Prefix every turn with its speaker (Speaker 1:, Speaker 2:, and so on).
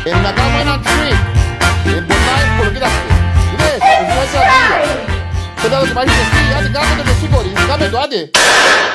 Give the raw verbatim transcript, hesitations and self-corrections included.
Speaker 1: En una cama en Street. En Bonai, por qué 그래, 그래서 그래도 많이 됐지. 아직 까먹는 거 시골이 까먹도 안 돼.